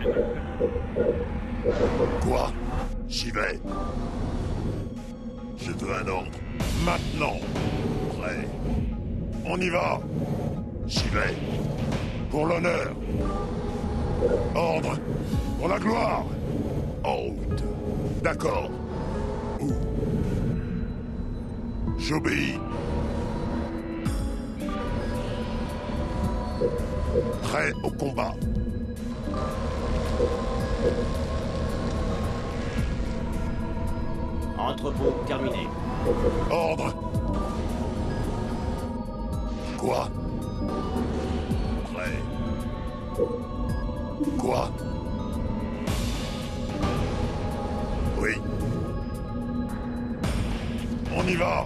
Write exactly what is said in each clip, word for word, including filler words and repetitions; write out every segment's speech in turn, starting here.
Quoi? J'y vais. Je veux un ordre. Maintenant. Prêt. On y va. J'y vais. Pour l'honneur. Ordre. Pour la gloire. Haute. D'accord. Où? J'obéis. Prêt au combat. Entrepôt terminé. Ordre. Quoi? Prêt. Quoi? Oui. On y va.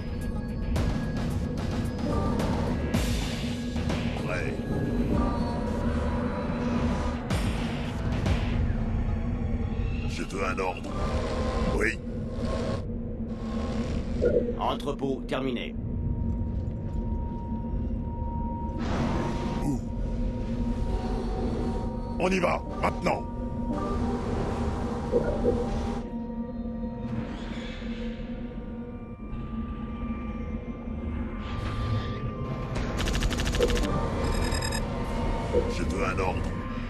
Prêt. Je veux un ordre. Oui. Entrepôt terminé. Où? On y va, maintenant. Je veux un ordre.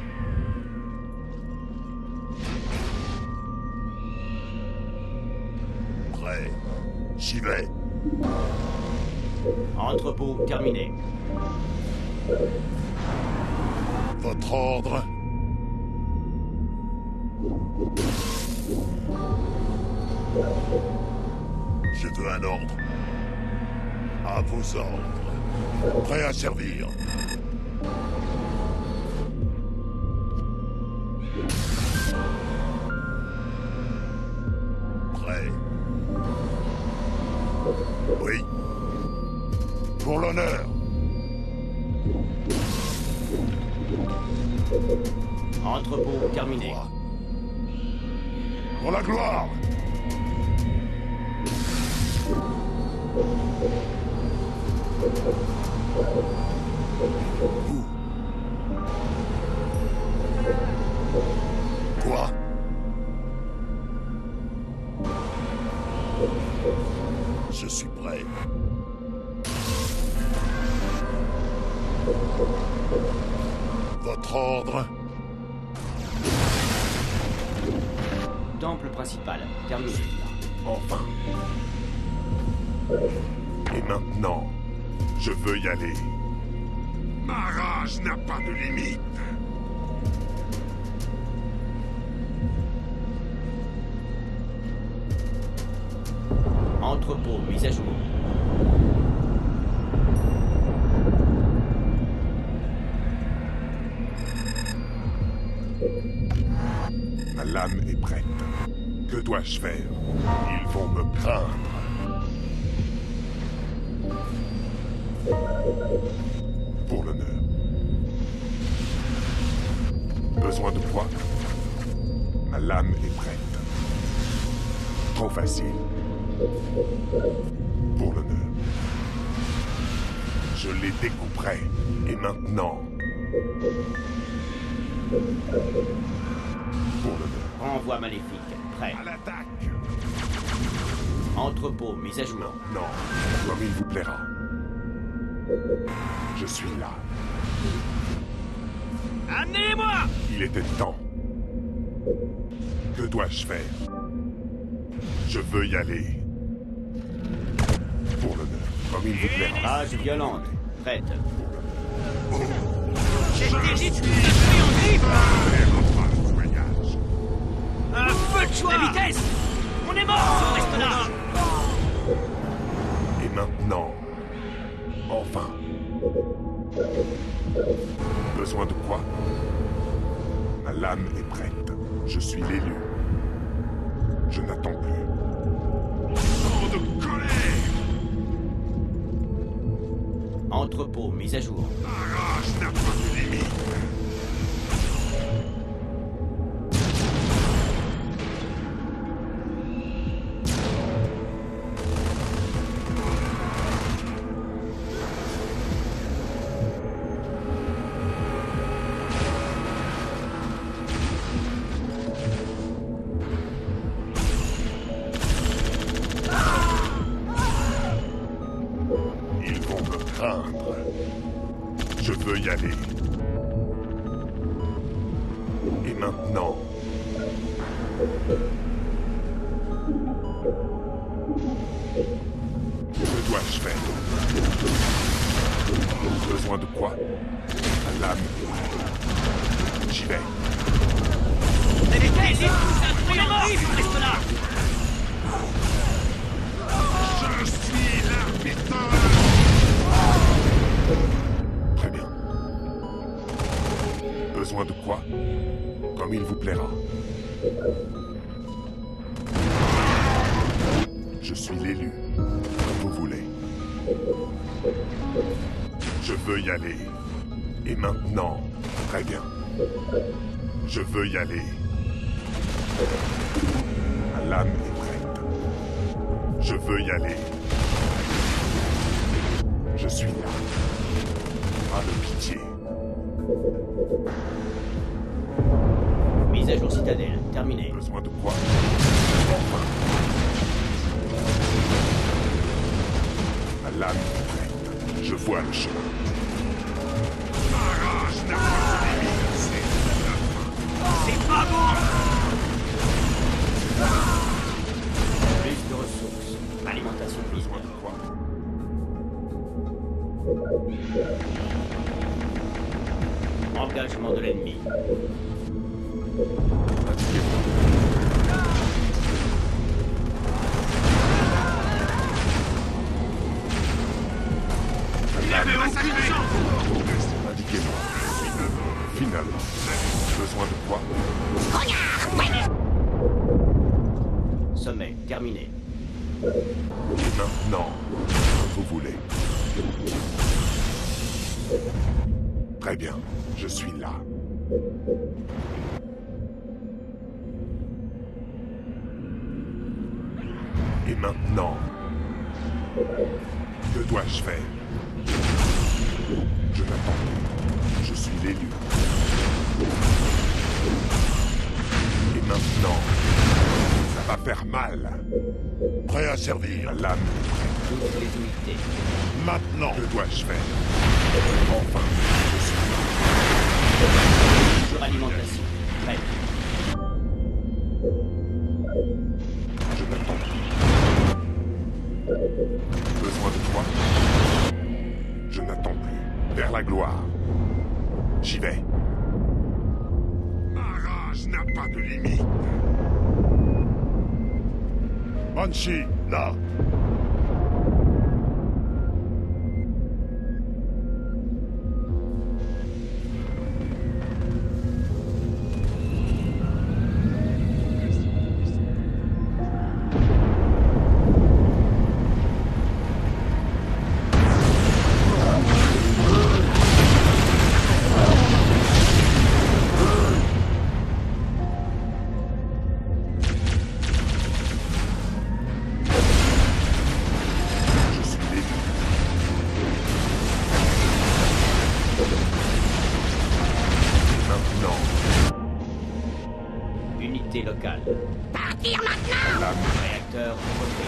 Prêt. J'y vais. Entrepôt terminé. Votre ordre. Je veux un ordre. À vos ordres. Prêt à servir. Prêt. Oui. Pour l'honneur. Entrepôt terminé. Quoi? Pour la gloire. Où? Quoi? Je suis prêt. Votre ordre. Temple principal terminé. Enfin. Et maintenant, je veux y aller. Ma rage n'a pas de limite. Entrepôt mise à jour. Ma lame est prête. Que dois-je faire? Ils vont me craindre. Pour l'honneur. Besoin de quoi? Ma lame est prête. Trop facile. Pour l'honneur. Je les découperai. Et maintenant... Pour l'honneur. Renvoi maléfique. Prêt. À l'attaque! Entrepôt mise à jour. Non, non. Comme il vous plaira. Je suis là. Amenez-moi! Il était temps. Que dois-je faire? Je veux y aller. Pour l'honneur. Comme il vous plaira. Rage violente. Prête. Un feu de joie! La vitesse! On est mort! On reste là! Et maintenant... Enfin... Besoin de quoi? Ma lame est prête. Je suis l'élu. Je n'attends plus. Tant de colère! Entrepôt mise à jour. Ma rage n'a pas de limite. vont me craindre. Je veux y aller. Et maintenant... Que dois-je faire? Besoin de quoi? La lame. J'y vais. Les vitesses, on est mort. Reste là. Je suis l'arbitre. Très bien. Besoin de quoi? Comme il vous plaira. Je suis l'élu. Comme vous voulez. Je veux y aller. Et maintenant? Très bien. Je veux y aller. Ma lame est prête. Je veux y aller. Je suis là. Pas de pitié. Mise à jour citadelle, terminée. Besoin de quoi? Enfin. Ma lame est prête. Je vois le chemin. Ma rage n'a pas de limite. C'est pas bon. Plus de ressources. Alimentation Besoin vide. de quoi? Engagement de l'ennemi. Indiquez-moi. Il avait aucune chance. Indiquez-moi. Finalement. Besoin de quoi? Sommet, terminé. Et maintenant, comme vous voulez. Très bien, je suis là. Et maintenant, que dois-je faire? Je n'attends plus. Je suis l'élu. Et maintenant, ça va faire mal. Prêt à servir. La lame est prête. Toutes les unités. Maintenant. Que dois-je faire? Enfin, je suis là. Suralimentation. Prête. Je n'attends plus. Besoin de toi? Je n'attends plus. Vers la gloire. J'y vais. Ma rage n'a pas de limite. Banshee, là. Unité locale. Partir maintenant! Lame. Réacteur repris.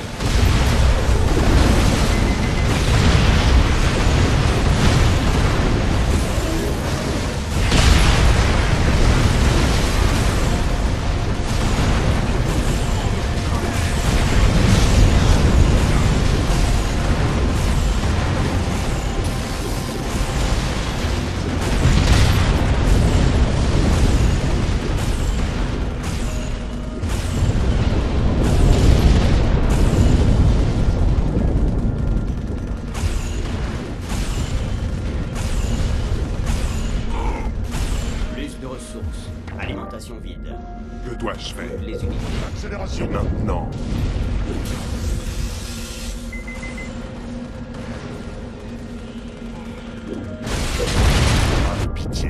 Ressources. Alimentation vide. Que dois-je faire? Les unités. Et Accélération. maintenant. Pas de pitié.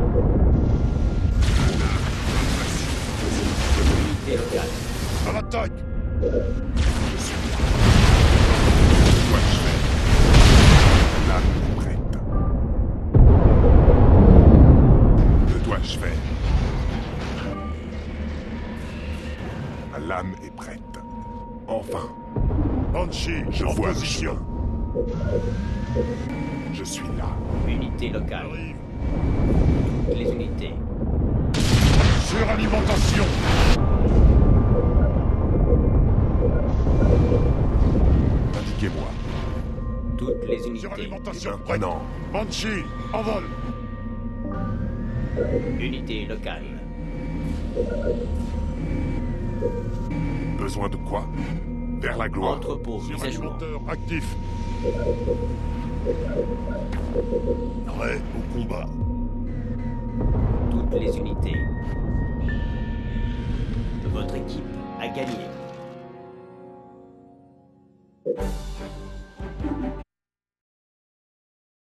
Unité locale. À l'attaque. Je suis là. Que dois-je faire? La lame est prête. Que dois-je faire? Ma lame est prête. Enfin, Banshee, je en vois le position. chemin. Je suis là. Unité locale. Arrive. Toutes les unités. Suralimentation. Indiquez-moi. Toutes les unités. Suralimentation Et prête. maintenant. Banshee, envol. Unité locale. Besoin de quoi? Vers la gloire. Entrepôt mis à jour. Suralimenteur actif. Prêt au combat. Toutes les unités. Votre équipe a gagné.